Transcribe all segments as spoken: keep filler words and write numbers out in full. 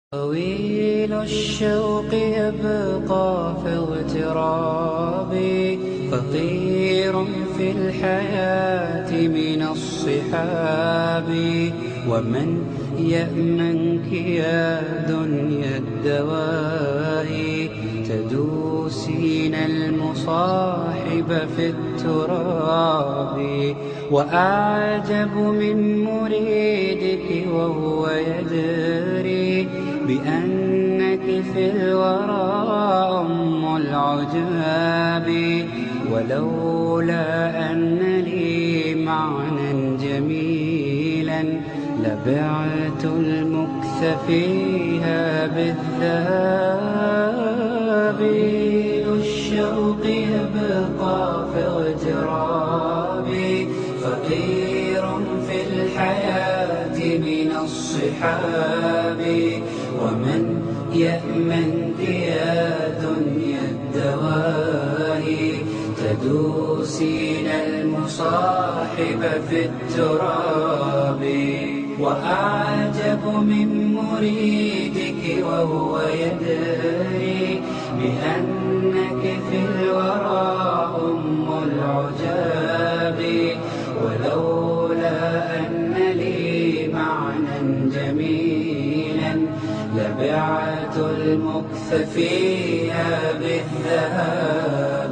طويل الشوق يبقى في اغترابي، فقير في الحياة من الصحاب. ومن يأمنك يا دنيا الدواء، تدوسين المصاحب في التراب. وأعجب من مريدك وهو يدري بأنك في الورى أم العجاب. ولولا أن لي معنى جميلا لبعت المكث فيها بالذهب. الشوق يبقى في اغترابي، فقير في الحياة من الصحاب. ومن يأمنك يا دنيا الدواء، تدوسين المصاحب في التراب. وأعجب من مريدك وهو يدري بأنك في الورى أم العجاب. ولولا أن لي معنى جميلا لبعت المكث فيها بالذهاب.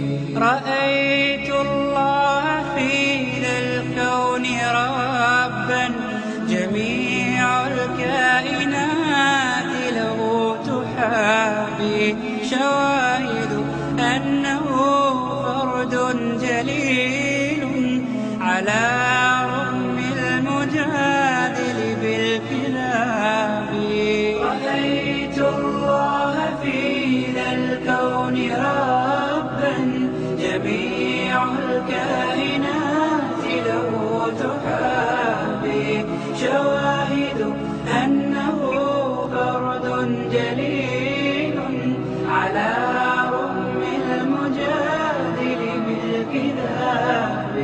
رأيت الله في ذا الكون ربا، جميع الكائنات له تحابي. شواهد أنه فرد جليل على رغم المجادل بالكلاب. رأيت الله في ذا الكون ربا، جميع الكائنات له تحابي. شواهد أنه فرد جليل على رغم المجادل بالكذاب.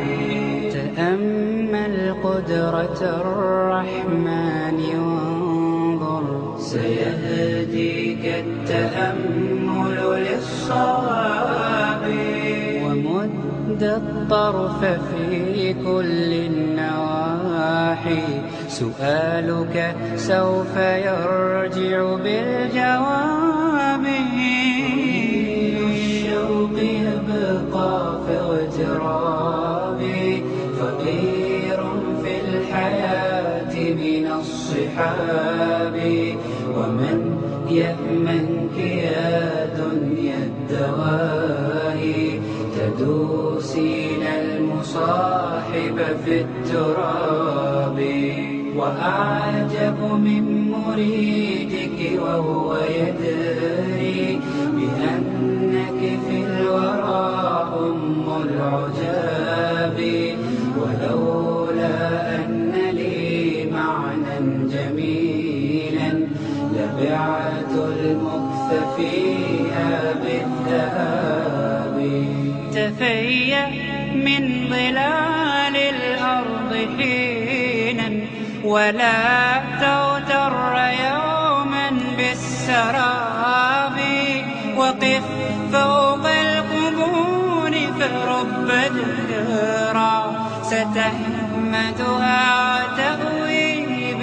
تأمل قدرة الرحمن وانظر، سيهديك التأمل للصواب. ومد الطرف في كل النواحي، سؤالك سوف يرجع بالجواب. الشوق يبقى في اغترابي، فقير في الحياة من الصحاب. ومن يأمنك يا دنيا الدواء، تدوسين المصاحب في التراب. وأعجب من مريدك وهو يدري بأنك في الورى أم العجاب. ولولا أن لي معنى جميلا لبعت المكث فيها بالذهاب. تفيأ من ظلال الأرض حينا، ولا تغتر يوما بالسراب. وقف فوق القبور فرب دهرا، ستحمدها وتأوي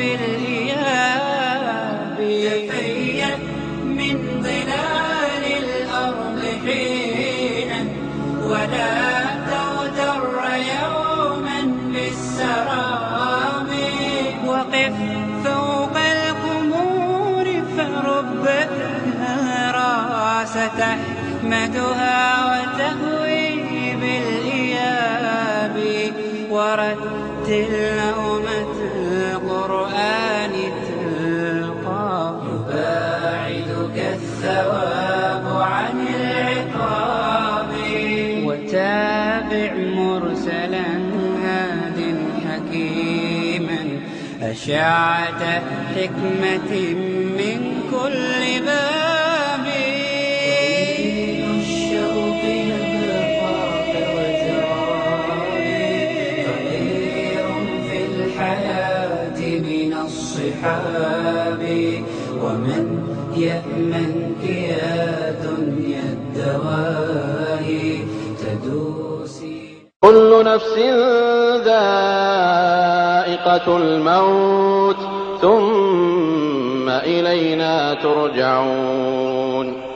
بالإياب. تفيأ من ظلال الأرض حينا، ولا تغتر يوما بالسراب. وقف فوق القبور فرب دهرا، ستحمدها وتهوي بالإياب. ورتل نومة القرآن تلقى، يباعدك الثواب عن العقاب. وتابع مرسلا هاد حكيما، أشعة حكمة من كل باب. الشوق يبقى في اغترابي، فقير في الحياة من الصحاب. ومن يأمنك يا دنيا الدواهي تدوسي. كل نفس ذائقة الموت ثم إلينا ترجعون.